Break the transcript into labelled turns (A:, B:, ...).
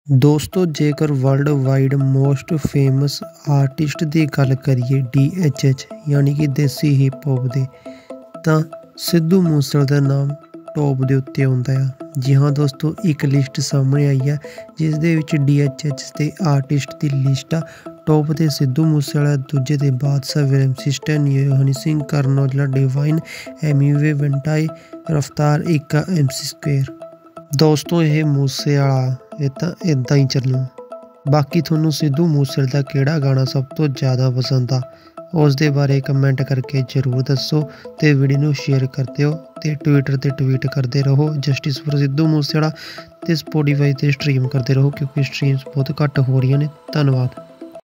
A: दोस्तों जेकर world wide most famous artist की गल करिए DHH यानी कि देसी हिप हॉप दे तां सिद्धू मूसेवाला का नाम टॉप के उत्ते आउंदा है। जी हाँ दोस्तों, एक लिस्ट सामने आई है जिस दे विच DHH के आर्टिस्ट की लिस्ट आ। टॉप ते सिद्धू मूसेवाला, दूजे ते बादशाह, विरम सिस्टम, Honey Singh, Karan Aujla, Divine, Emiway, Bantai, Raftaar, Ikka, MC square. दोस्तों ये मूसेवाला ये तो इदां ही चलू। बाकी थोनू सिद्धू मूसेवाले का किहड़ा गाना सब तो ज़्यादा पसंद आ उस दे बारे कमेंट करके जरूर दसो ते वीडियो नू शेयर करते हो ते ट्विटर ते ट्वीट करते रहो जस्टिस फॉर सिद्धू मूसेवाला ते स्पॉटिफाई ते स्ट्रीम करते रहो क्योंकि स्ट्रीम्स बहुत घट हो रही ने। धन्यवाद।